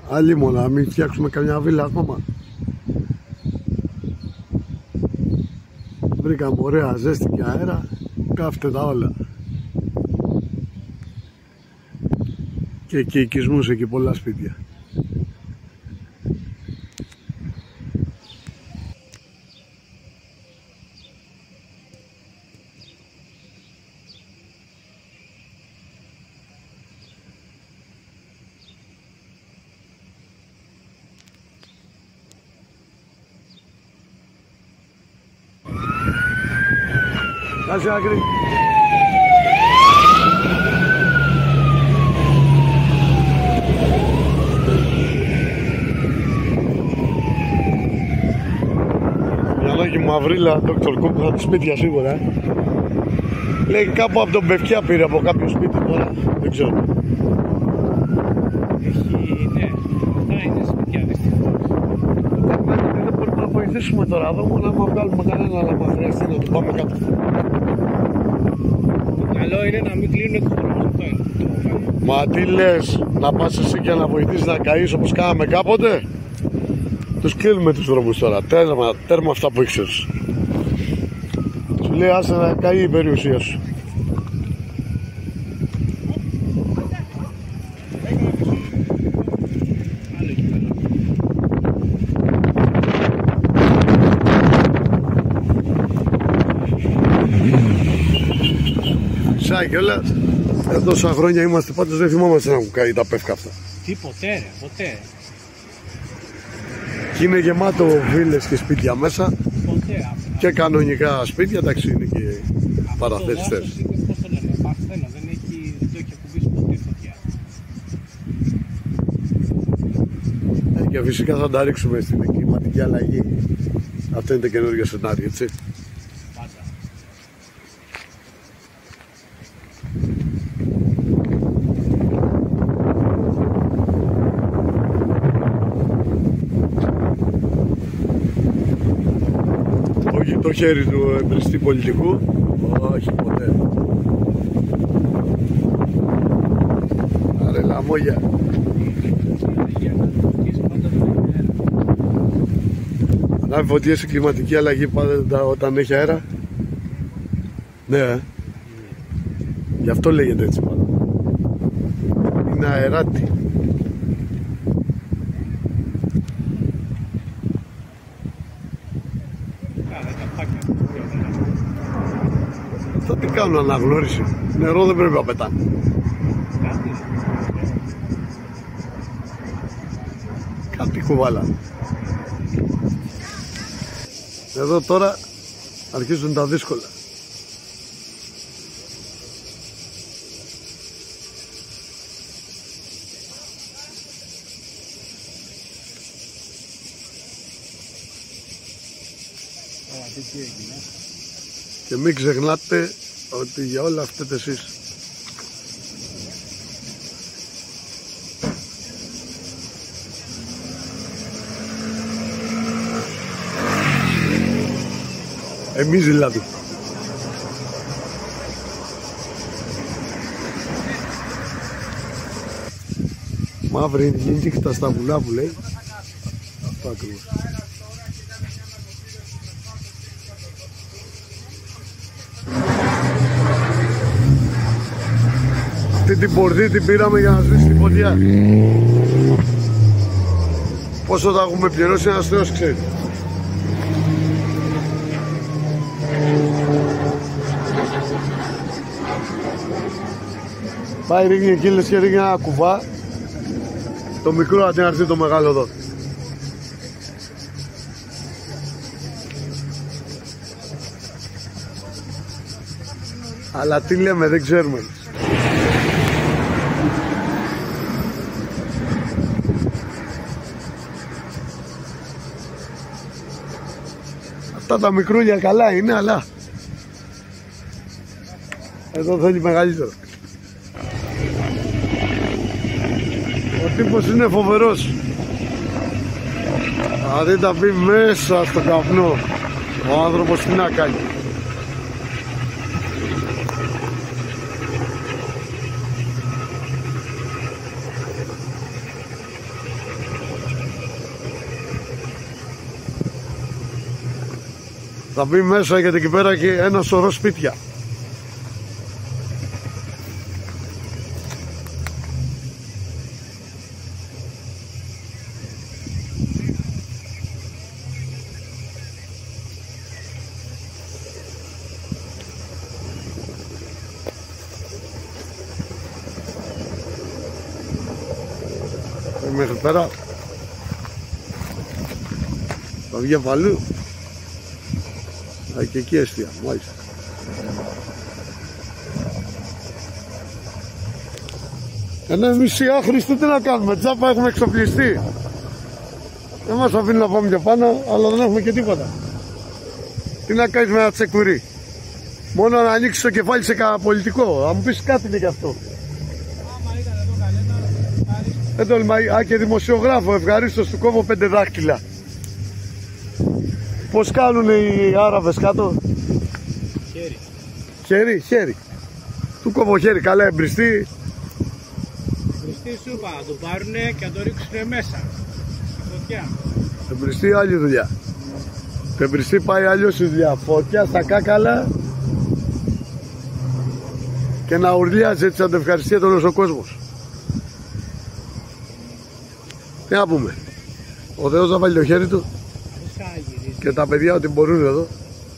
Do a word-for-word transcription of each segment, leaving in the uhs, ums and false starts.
Αλλήμον, να μην φτιάξουμε καμιά βίλα ακόμα. Βρήκαμε ωραία ζέστη και αέρα, κάφτε τα όλα. Και εκεί οικισμούς εκεί πολλά σπίτια. Κάτσε άκρη. Μυαλάκι μαυρίλα, Δόκτωρ Κούκ, θα τη σπίτια σίγουρα. Ε. Λέει κάπου από τον Πευκιά πήρε από κάποιο σπίτι τώρα, δεν ξέρω. Έχει, ναι, αυτά είναι σπίτια δυστυχώς. Δεν πρέπει να βοηθήσουμε τώρα εδώ, μόνο άμα βγάλουμε κανένα, αλλά μα χρειαστεί να το πάμε κάτω. Καλό είναι να μην κλείνουν τους δρόμους, αυτό είναι. Μα τι λες, να πας εσύ και να βοηθήσεις να καείς όπως κάναμε κάποτε? Τους κλείνουμε τους δρόμους τώρα, τέρμα, τέρμα αυτά που ήξερες. Σου λέει άσε να καεί η περιουσία σου. Σαν κιόλας, εδώ τόσα χρόνια είμαστε πάντως δεν θυμόμαστε να έχουν καεί τα πεύκα αυτά. Τι ποτέ ρε, ποτέ. Και είναι γεμάτο βίλες και σπίτια μέσα. Ποτέ. Και κανονικά σπίτια, εντάξει, είναι και παραθέριστες. Πώς το λέμε, παρθένο, δεν έχει, δεν το έχει ακουμπήσει ποτέ φωτιά. Ε, και φυσικά θα τα ρίξουμε στην κλιματική αλλαγή. Αυτό είναι το καινούργιο σενάριο, έτσι. Πάντα. Όχι το χέρι του εμπριστή πολιτικού, όχι ποτέ. Άρε λαμόγια. Ανάβει φωτιές η κλιματική αλλαγή πάντα όταν έχει αέρα. Ναι, ε. Γι' αυτό λέγεται έτσι πάντα. Είναι αεράτη. Θα τι κάνουν αναγνώριση. Νερό δεν πρέπει να πετάνε. Κάτι κουβάλα. Εδώ τώρα αρχίζουν τα δύσκολα. Και μην ξεχνάτε ότι για όλα φταίτε εσείς. Εμείς δηλαδή. Μαύρη είναι η νύχτα στα βουλά που λέει. Αυτό ακριβώς. Αυτή την πορδί την πήραμε για να σβήσει τη φωτιά. Πόσο θα έχουμε πληρώσει ένας Θεός ξέρει. Πάει ρίχνει εκεί λες και ρίχνει ένα κουβά. Το μικρό αντί να έρθει το μεγάλο εδώ. Αλλά τι λέμε δεν ξέρουμε. Αυτά τα μικρούλια καλά είναι, αλλά εδώ θέλει μεγαλύτερο. Ο τύπος είναι φοβερός. Θα δει τα πει μέσα στο καπνό. Ο άνθρωπος τι να κάνει. Θα μπει μέσα γιατί εκεί πέρα και ένα σωρό σπίτια. Μέχρι πέρα θα βγει αφαλού. Θα και εκεί εστία, μάλιστα. Ενώ εμείς οι άχρηστοι τι να κάνουμε, τσάπα έχουμε εξοπλιστεί. Δεν μας αφήνει να πάμε πιο πάνω, αλλά δεν έχουμε και τίποτα. Τι να κάνεις με ένα τσεκουρί? Μόνο να ανοίξεις το κεφάλι σε κανένα πολιτικό. Θα μου πεις κάτι λέει γι' αυτό. Δεν τολμάει, α, και δημοσιογράφο, ευχαρίστως του κόβω πέντε δάχτυλα. Πώς κάνουν οι Άραβες κάτω? Χέρι. Χέρι, χέρι. Του κόβω χέρι, καλά εμπριστή. Εμπριστή σου είπα, να το πάρουνε και να το ρίξουνε μέσα. Φωτιά. Εμπριστή άλλη δουλειά. Το εμπριστή πάει αλλιώς η δουλειά. Φωτιά στα κάκαλα και να ουρλιάζει έτσι αν το ευχαριστεί όλος ο κόσμος. Τι να πούμε, ο Θεός θα βάλει το χέρι του και τα παιδιά ότι μπορούν εδώ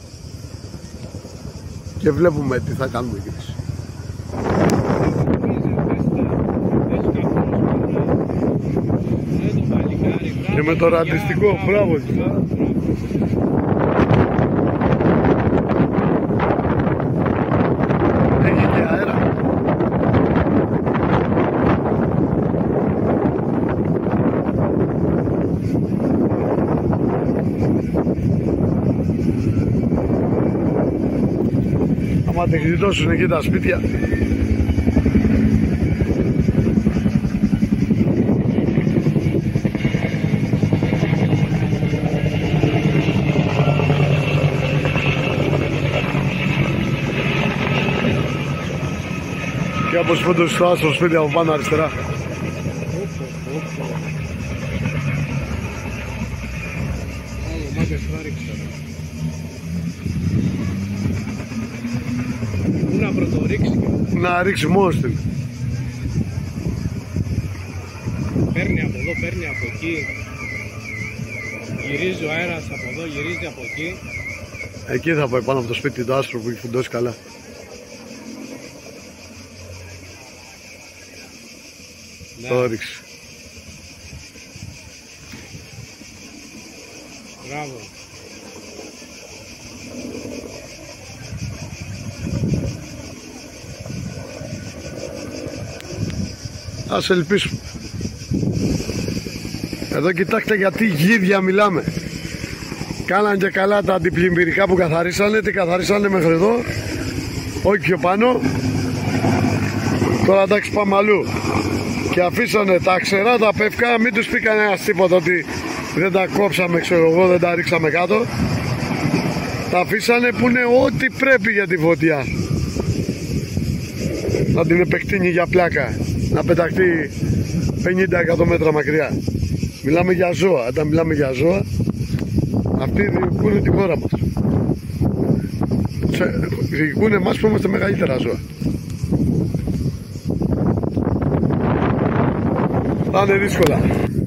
και βλέπουμε τι θα κάνουμε κι εμείς. Και με το ραντιστικό, μπράβο. Έχει και αέρα. Άμα την γλιτώσουν εκεί τα σπίτια. Και όπως φόντως στο άστρο σπίτι από πάνω αριστερά. Πού να πρωτορίξει? Να ρίξει μόνος του. Παίρνει από εδώ, παίρνει από εκεί. Γυρίζει ο αέρας από εδώ, γυρίζει από εκεί. Εκεί θα πάει πάνω από το σπίτι το άστρο που έχει φουντώσει καλά. Ναι. Το ρίξει. Μπράβο. Ας ελπίσουμε. Εδώ κοιτάξτε γιατί γίδια μιλάμε. Κάναν και καλά τα αντιπλημμυρικά που καθαρίσανε. Τι καθαρίσανε μέχρι εδώ, όχι πιο πάνω. Τώρα εντάξει πάμε αλλού. Και αφήσανε τα ξερά τα πεύκα. Μην τους πει κανένας τίποτα ότι δεν τα κόψαμε, ξέρω εγώ, δεν τα ρίξαμε κάτω. Τα αφήσανε που είναι ό,τι πρέπει για τη φωτιά. Να την επεκτείνει για πλάκα, να πεταχτεί πενήντα εκατό μέτρα μακριά. Μιλάμε για ζώα. Όταν μιλάμε για ζώα, αυτοί διοικούν τη χώρα μας. Διοικούν εμάς που είμαστε μεγαλύτερα ζώα. Θα είναι δύσκολα.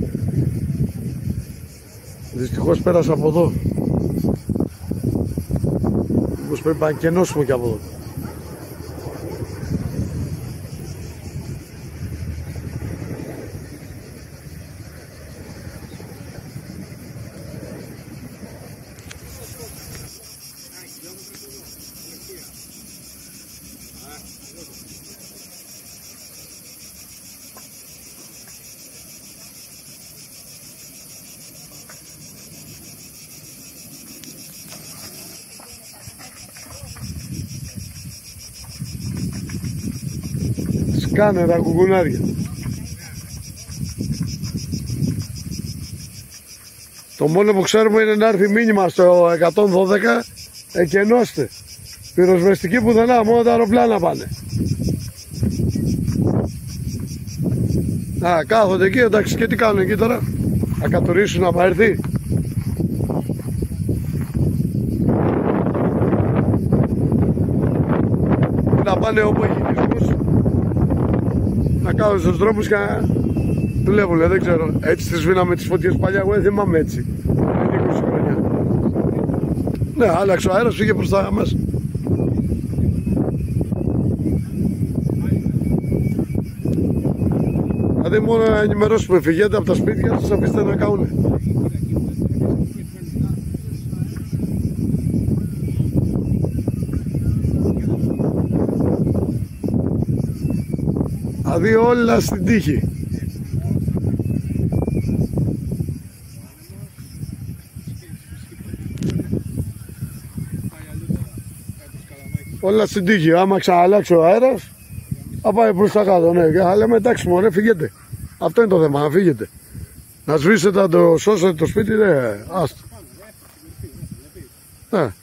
Δυστυχώς πέρασα από εδώ. Μήπως πρέπει να κενώσουμε και από εδώ. Σκάνε τα κουκουνάρια. Το μόνο που ξέρουμε είναι να έρθει μήνυμα στο εκατόν δώδεκα, εκενώστε. Πυροσβεστική πουθενά, μόνο τα αεροπλάνα πάνε. Α, κάθονται εκεί, εντάξει, και τι κάνουν εκεί τώρα? Θα κατουρίσουν άμα έρθει. πάνε όπου έχει νησμούς, να κάνουν στους δρόμους και να δουλεύουν, δεν ξέρω. Έτσι τις σβήναμε τις φωτιές παλιά, εγώ δεν θυμάμαι έτσι. Είναι είκοσι χρόνια. Ναι, άλλαξε ο αέρας, πήγε προς τα μέσα. Δηλαδή μόνο να ενημερώσουμε, φυγέτε από τα σπίτια σας, αφήστε να κάουνε. Δηλαδή όλα στην τύχη. Όλα στην τύχη, άμα ξαναλλάξει ο αέρας θα πάει προς τα κάτω, ναι. Θα λέμε εντάξει μωρέ, φύγετε. Αυτό είναι το θέμα, να φύγετε. Να σβήσετε, να το σώσετε το σπίτι, ναι, άστο. Ναι.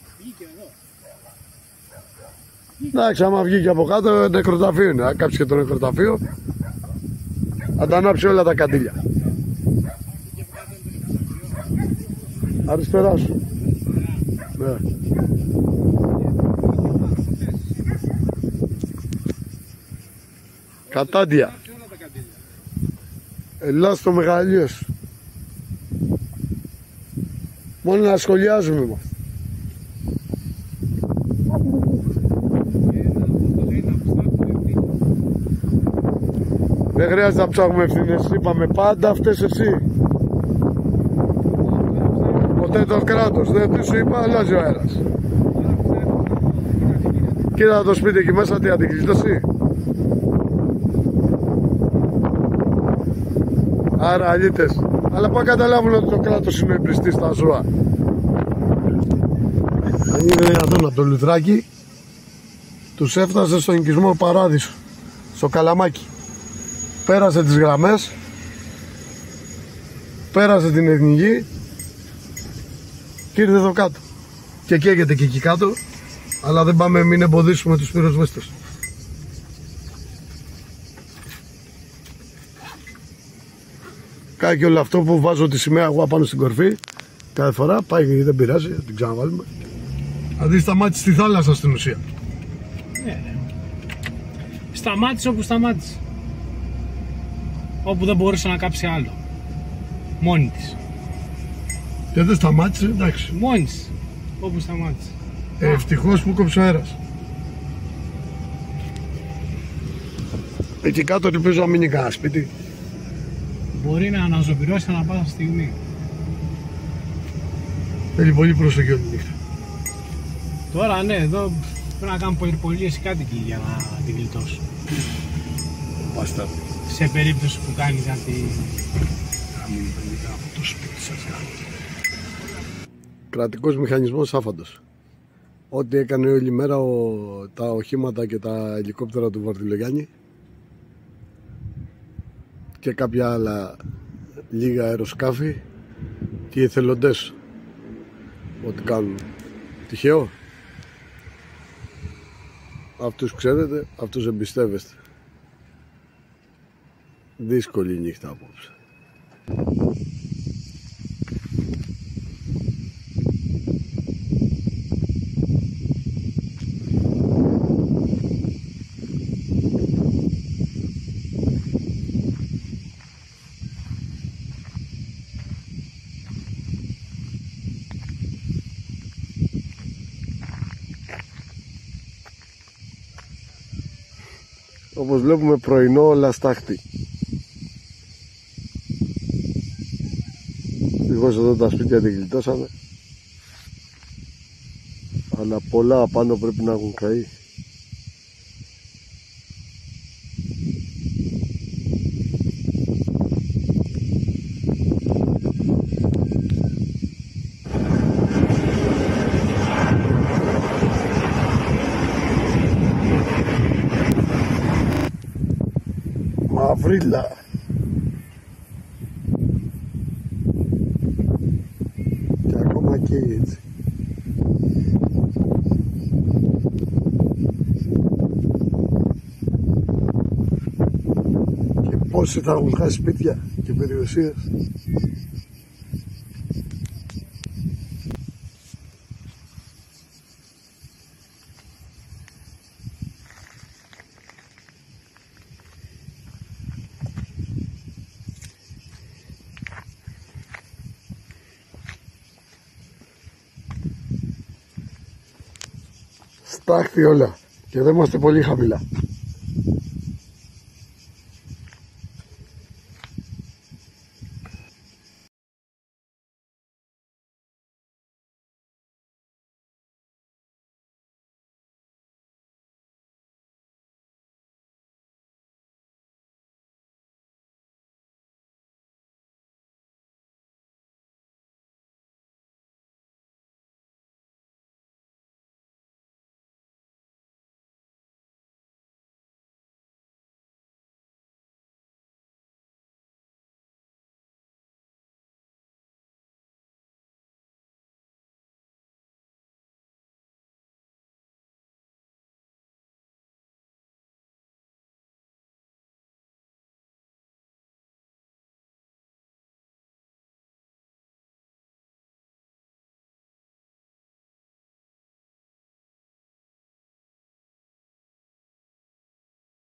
Εντάξει, άμα βγήκε από κάτω, νεκροταφείο είναι. Να κάψει και το νεκροταφείο, να τα ανάψει όλα τα καντήλια. Αριστερά σου. Ναι. Κατάντια. Ελά στο μεγαλείο. Μόνο να σχολιάζουμε μας. Δεν χρειάζεται να ψάχνουμε ευθύνες, είπαμε πάντα αυτές εσύ. Ποτέ το κράτος, δεν τι σου είπα, αλλάζει ο αέρας. Κοίτα το σπίτι εκεί μέσα, τι αντικλειστώσει. Άρα αλήτες. Αλλά πάνε καταλάβουν ότι το κράτος είναι εμπριστή στα ζώα. Αν είναι δυνατόν από το λουθράκι, τους έφτασε στον οικισμό Παράδεισο, στο Καλαμάκι. Πέρασε τις γραμμές, πέρασε την εθνική και ήρθε εδώ κάτω. Και καίγεται και εκεί κάτω, αλλά δεν πάμε, μην εμποδίσουμε τους πυροσβέστες. Κάνει και όλο αυτό που βάζω τη σημαία εγώ πάνω στην κορφή. Κάθε φορά πάει και δεν πειράζει, την ξαναβάλουμε. Δηλαδή σταμάτησε στη θάλασσα στην ουσία. Ναι. Σταμάτησε όπου σταμάτησε. Όπου δεν μπορούσε να κάψει άλλο. Μόνη της. Και δεν σταμάτησε, εντάξει. Μόνη της. Όπου σταμάτησε. Ε, ευτυχώς που κόψε ο αέρας. Εκεί κάτω ελπίζω να μείνει κανένα σπίτι. Μπορεί να αναζωπυρώσει ανά πάσα στιγμή. Θέλει πολύ προσοχή όλη τη νύχτα. Τώρα ναι, εδώ πρέπει να κάνουν πολυπολίες ή κάτι για να την γλιτώσουν. Μπάστα. Σε περίπτωση που κάνει κάτι. Να μην παίρνει από το σπίτι σας. Κρατικός μηχανισμός άφαντος. Ό,τι έκανε όλη μέρα ο, τα οχήματα και τα ελικόπτερα του Βαρδιλογιάννη και κάποια άλλα λίγα αεροσκάφη και οι εθελοντές ό,τι κάνουν. Τυχαίο. Αυτούς ξέρετε, αυτούς εμπιστεύεστε. Δύσκολη νύχτα απόψε. Όπως βλέπουμε πρωινό λαστάχτη. Δυστυχώς εδώ τα σπίτια την γλιτώσαμε, αλλά πολλά απάνω πρέπει να έχουν καεί. Μαυρίλα. Και ακόμα και έτσι. Και πόσοι θα έχουν χάσει σπίτια και περιουσίες. Στάχτη όλα. Και δεν είμαστε πολύ χαμηλά.